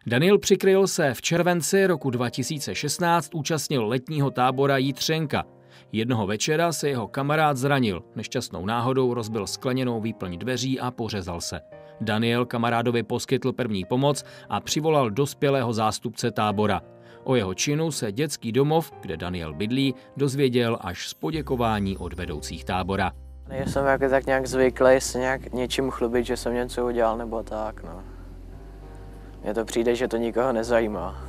Daniel Přikryl se v červenci roku 2016 účastnil letního tábora Jitřenka. Jednoho večera se jeho kamarád zranil, nešťastnou náhodou rozbil skleněnou výplň dveří a pořezal se. Daniel kamarádovi poskytl první pomoc a přivolal dospělého zástupce tábora. O jeho činu se dětský domov, kde Daniel bydlí, dozvěděl až z poděkování od vedoucích tábora. Jsem jako tak nějak zvyklý se nějak něčím chlubit, že jsem něco udělal nebo tak, no. Mně to přijde, že to nikoho nezajímá.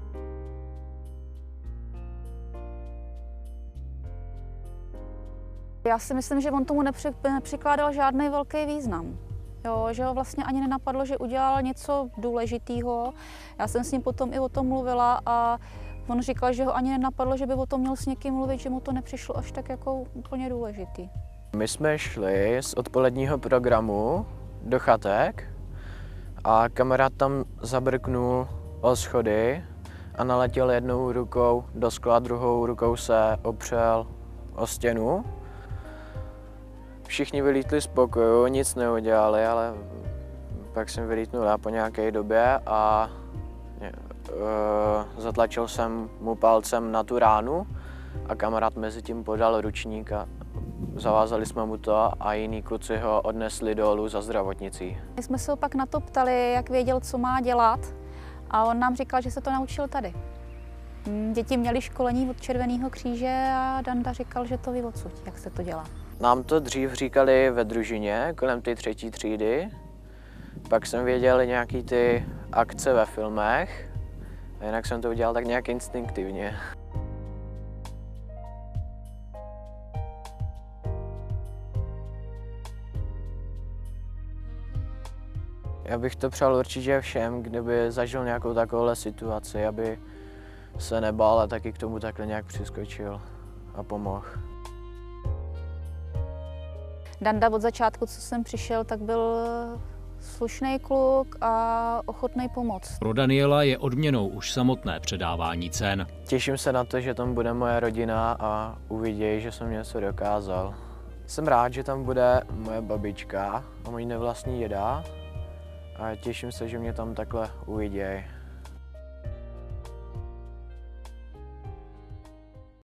Já si myslím, že on tomu nepřikládal žádný velký význam. Jo, že ho vlastně ani nenapadlo, že udělal něco důležitého. Já jsem s ním potom i o tom mluvila a on říkal, že ho ani nenapadlo, že by o tom měl s někým mluvit, že mu to nepřišlo až tak jako úplně důležitý. My jsme šli z odpoledního programu do chatek a kamarád tam zabrknul o schody a naletěl jednou rukou do skla, druhou rukou se opřel o stěnu. Všichni vylítli z pokoju, nic neudělali, ale pak jsem vylítnul já po nějaké době a zatlačil jsem mu palcem na tu ránu a kamarád mezi tím podal ručník a zavázali jsme mu to a jiní kluci ho odnesli dolů za zdravotnicí. My jsme se ho pak na to ptali, jak věděl, co má dělat, a on nám říkal, že se to naučil tady. Děti měly školení od Červeného kříže a Danda říkal, že to ví odsud, jak se to dělá. Nám to dřív říkali ve družině, kolem té 3. třídy. Pak jsem věděl nějaký ty akce ve filmech a jinak jsem to udělal tak nějak instinktivně. Já bych to přál určitě všem, kdyby zažil nějakou takovouhle situaci, aby se nebál a taky k tomu takhle nějak přiskočil a pomohl. Danda od začátku, co jsem přišel, tak byl slušný kluk a ochotný pomoct. Pro Daniela je odměnou už samotné předávání cen. Těším se na to, že tam bude moje rodina a uvidějí, že jsem něco dokázal. Jsem rád, že tam bude moje babička a můj nevlastní děda a těším se, že mě tam takhle uvidějí.